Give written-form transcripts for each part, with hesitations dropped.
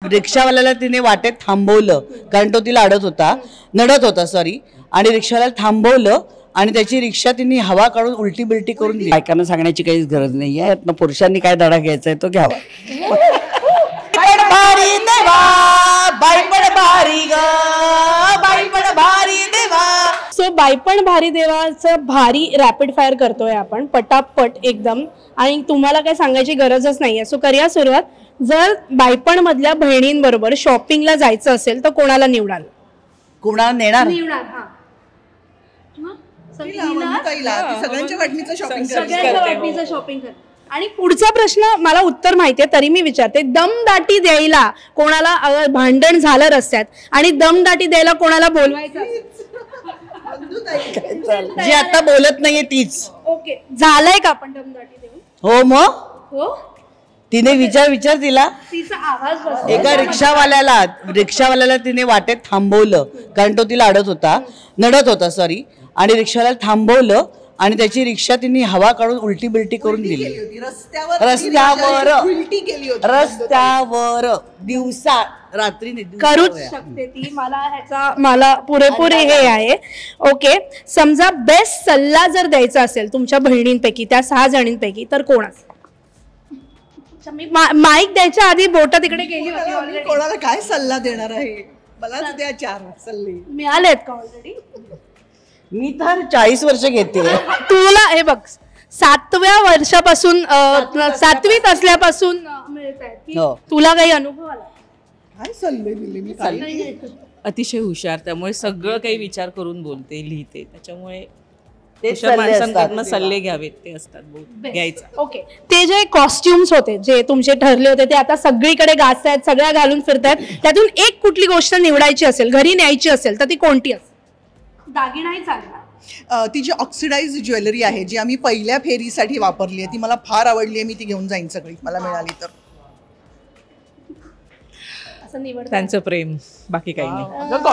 रिक्षावाल्याला तिने वाटेत थांबवलं कारण तो तिला नडत होता सॉरी, आणि रिक्षावाल्याला थांबवलं आणि त्याची रिक्षा तिने हवा काढून उलटी बिलटी करून दिली. बायकांना सांगण्याची काहीच गरज नाहीये, यातनं पुरुषांनी काय धडा घ्यायचा आहे तो घ्यावा. सो बायपण भारी देवाचं भारी रॅपिड फायर करतोय आपण पटापट एकदम, आणि तुम्हाला काय सांगायची गरजच नाहीये. सो करूया सुरुवात. जर बायपण मधल्या बहिणींबरोबर शॉपिंगला जायचं असेल तर कोणाला निवडाल? कोणाला नेणार? सगळ्यांच्या वाटणीचं शॉपिंग कर. आणि पुढचा प्रश्न मला उत्तर माहितीये तरी मी विचारते, दमदाटी द्यायला कोणाला, भांडण झालं रस्त्यात आणि दमदाटी द्यायला कोणाला बोलवायचं? जी आता बोलत नाहीये तीच. ओके, झालंय का आपण दमदाटी देऊन? हो मग हो, तिने विचार तिला तिचा आवाज एका रिक्षावाल्याला तिने वाटेत थांबवलं कारण तो तिला नडत होता सॉरी, आणि रिक्षावाल्याला थांबवलं आणि त्याची रिक्षा तिने हवा काढून उलटी बिलटी करून दिली. रस्त्यावर दिवसा रात्री करूच शकते ती. मला पुरेपूर हे आहे. ओके, समजा बेस्ट सल्ला जर द्यायचा असेल तुमच्या बहिणींपैकी, त्या 6 जणींपैकी, तर कोणाचा? माईक द्यायच्या आधी बोट तिकडे गेली होती. कोणाला काय सल्ला देणार आहे? मलाच द्या 4 सल्ले. मिळालेत का ऑलरेडी? मी तर 40 वर्ष घेते. तुला हे बघ, 7व्या वर्षापासून 7वीत असल्यापासून मिळत आहे. तुला काही अनुभव आला? काय सल्ले दिले मी? अतिशय हुशार, त्यामुळे सगळं काही विचार करून बोलते, लिहिते, त्याच्यामुळे माणसांकडनं सल्ले घ्यावेत ते असतात घ्यायचं. ओके, ते जे कॉस्ट्युम्स होते जे तुमचे ठरले होते ते आता सगळीकडे गाजतायत, सगळ्या घालून फिरतायत, त्यातून एक कुठली गोष्ट निवडायची असेल, घरी न्यायची असेल, तर ती कोणती असेल? दागिनाही चालणार. ती जी ऑक्सिडाइज ज्वेलरी आहे जी आम्ही पहिल्या फेरीसाठी वापरली आहे ती मला फार आवडली आहे. मी ती घेऊन जाईन सगळी, मला मिळाली तर. असं निवड. त्यांचं प्रेम, बाकी काही नाही.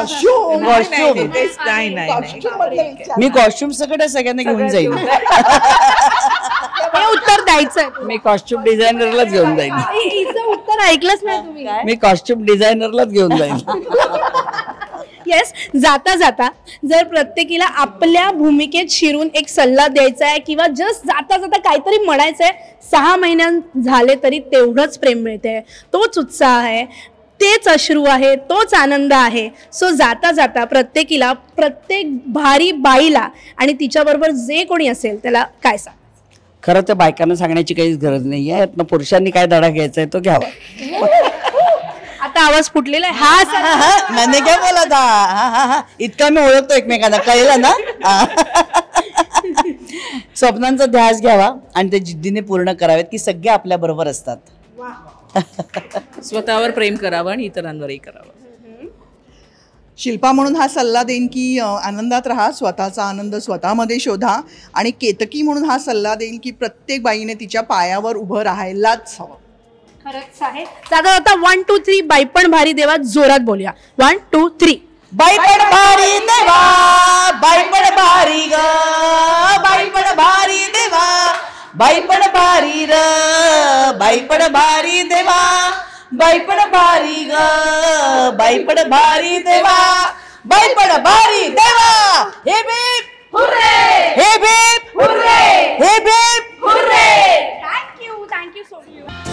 मी कॉस्ट्युम सगळ्यांना घेऊन जाईन. हे उत्तर द्यायचंय. मी कॉस्ट्युम डिझायनरलाच घेऊन जाईन. हिचं उत्तर ऐकलंच नाही तुम्ही. मी कॉस्ट्युम डिझायनरलाच घेऊन जाईन. येस, जाता जाता जर प्रत्येकीला आपल्या भूमिकेत शिरून एक सल्ला द्यायचा आहे किंवा जस्ट जाता जाता काहीतरी म्हणायचंय, 6 महिन्यात झाले तरी तेवढंच प्रेम मिळते, तोच उत्साह आहे, तेच अश्रू आहे, तोच आनंद आहे. सो जाता जाता प्रत्येकीला, प्रत्येक भारी बाईला आणि तिच्याबरोबर जे कोणी असेल त्याला काय सांग? खरं तर बायकांना सांगण्याची काहीच गरज नाहीये, यातनं पुरुषांनी काय धडा घ्यायचा आहे तो घ्यावा. आता आवाज फुटलेला आहे. हा मैंने क्या बोला था? इतका मी ओळखतो एकमेकांना, कळलं ना? स्वप्नांचा ध्यास घ्यावा आणि ते जिद्दीने पूर्ण करावेत की सगळे आपल्या बरोबर असतात. स्वतःवर प्रेम करावं आणि इतरांवरही करावं. शिल्पा म्हणून हा सल्ला देईन की आनंदात राहा, स्वतःचा आनंद स्वतःमध्ये शोधा. आणि केतकी म्हणून हा सल्ला देईन की प्रत्येक बाईने तिच्या पायावर उभं राहायलाच हवं. खरंच आहे. दादा आता 1 2 3 बाईपण भारी देवा जोरात बोलूया. 1 2 3. बाईपण भारी देवा, बाईपण भारी ग, बाईपण भारी देवा, बाईपण भारी र, बाईपण भारी देवा, बाईपण भारी ग, बाईपण भारी देवा, बाईपण भारी देवा. हे hip hurray, hip hip hurray, hip hip hurray. Thank you so much.